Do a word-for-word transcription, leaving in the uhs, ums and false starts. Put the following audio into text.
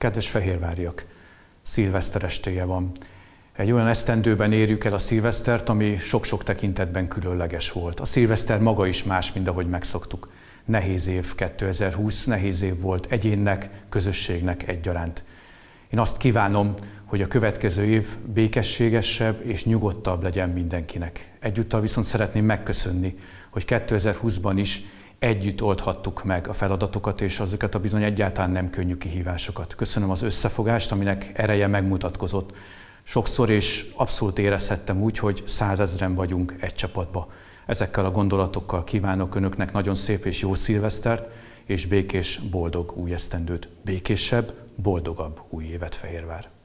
Kedves fehérváriak, szilveszter estéje van. Egy olyan esztendőben érjük el a szilvesztert, ami sok-sok tekintetben különleges volt. A szilveszter maga is más, mint ahogy megszoktuk. Nehéz év kétezer-húsz, nehéz év volt egyénnek, közösségnek egyaránt. Én azt kívánom, hogy a következő év békességesebb és nyugodtabb legyen mindenkinek. Egyúttal viszont szeretném megköszönni, hogy kétezer-húszban is együtt oldhattuk meg a feladatokat és azokat a bizony egyáltalán nem könnyű kihívásokat. Köszönöm az összefogást, aminek ereje megmutatkozott. Sokszor és abszolút érezhettem úgy, hogy százezren vagyunk egy csapatba. Ezekkel a gondolatokkal kívánok önöknek nagyon szép és jó szilvesztert, és békés, boldog új esztendőt. Békésebb, boldogabb új évet, Fehérvár!